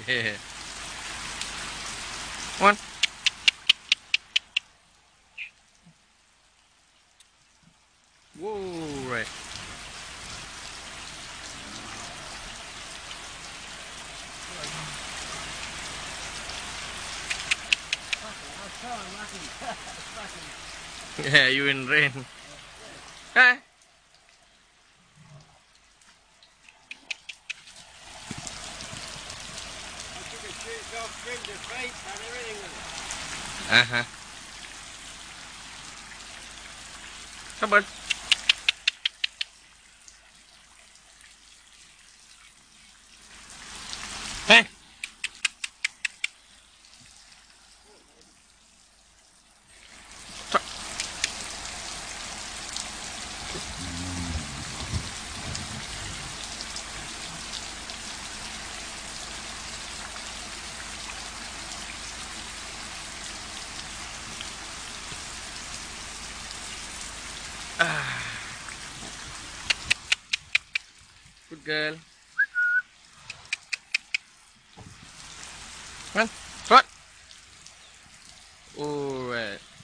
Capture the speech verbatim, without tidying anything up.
Come on. Whoa, right. Yeah, you in rain. Huh? Uh-huh. Sabar. Hey. Ah, good girl. Come on. Come on. All right.